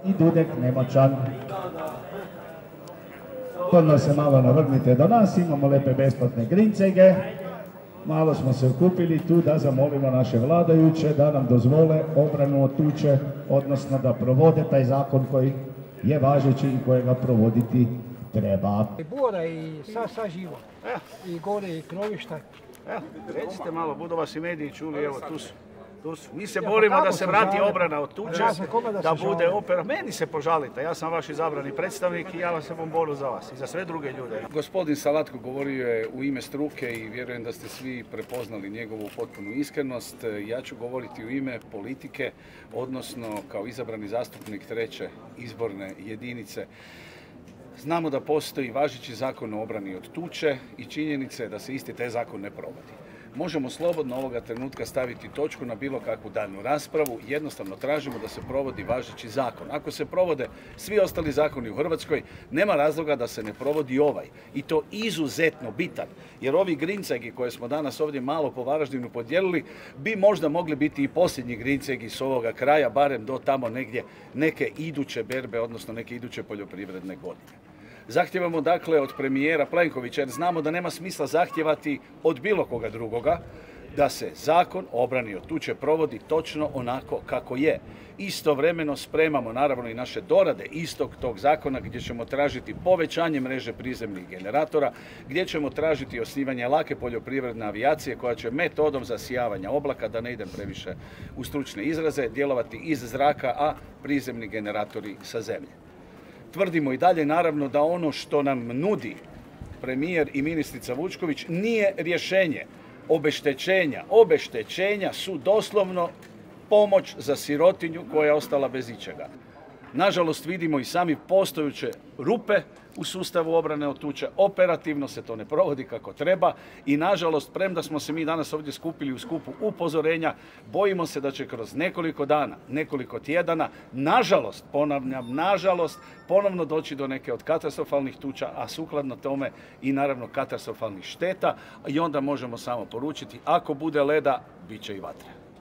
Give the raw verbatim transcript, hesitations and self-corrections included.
i Dudek nemoćan. Kodno se malo navrnite do nas, imamo lepe besplatne grincajge. Malo smo se okupili tu da zamolimo naše vladajuće da nam dozvole obranu od tuče, odnosno da provode taj zakon koji je važeći i kojega provoditi treba. I bora i sa, sa živo. I gore i krovišta. Evo, recite malo, budu vas i mediji čuli, evo tu su. Tu su. Mi se borimo da se vrati obrana od tuče, da bude opera. Meni se požalite, ja sam vaš izabrani predstavnik i ja vam se bom boru za vas i za sve druge ljude. Gospodin Salatko govorio je u ime struke i vjerujem da ste svi prepoznali njegovu potpunu iskrenost. Ja ću govoriti u ime politike, odnosno kao izabrani zastupnik treće izborne jedinice. Znamo da postoji važeći zakon o obrani od tuče i činjenice da se isti taj zakon ne provodi. Možemo slobodno ovoga trenutka staviti točku na bilo kakvu daljnju raspravu, jednostavno tražimo da se provodi važeći zakon. Ako se provode svi ostali zakoni u Hrvatskoj, nema razloga da se ne provodi ovaj. I to izuzetno bitan, jer ovi grincajgi koje smo danas ovdje malo po Varaždinu podijelili, bi možda mogli biti i posljednji grincajgi s ovoga kraja, barem do tamo negdje neke iduće berbe, odnosno neke iduće poljoprivredne godine. Zahtijevamo dakle od premijera Plenkovića, jer znamo da nema smisla zahtijevati od bilo koga drugoga, da se zakon o obrani od tuče provodi točno onako kako je. Istovremeno spremamo naravno i naše dorade istog tog zakona gdje ćemo tražiti povećanje mreže prizemnih generatora, gdje ćemo tražiti osnivanje lake poljoprivredne avijacije koja će metodom zasijavanja oblaka, da ne idem previše u stručne izraze, djelovati iz zraka, a prizemni generatori sa zemlje. Tvrdimo i dalje naravno da ono što nam nudi premijer i ministrica Vučković nije rješenje obeštećenja. Obeštećenja su doslovno pomoć za sirotinju koja je ostala bez ičega. Nažalost vidimo i sami postojuće rupe u sustavu obrane od tuče, operativno se to ne provodi kako treba i nažalost, premda smo se mi danas ovdje skupili u skupu upozorenja, bojimo se da će kroz nekoliko dana, nekoliko tjedana, nažalost, ponavljam, nažalost, ponovno doći do neke od katastrofalnih tuča, a sukladno tome i naravno katastrofalnih šteta i onda možemo samo poručiti, ako bude leda, bit će i vatre.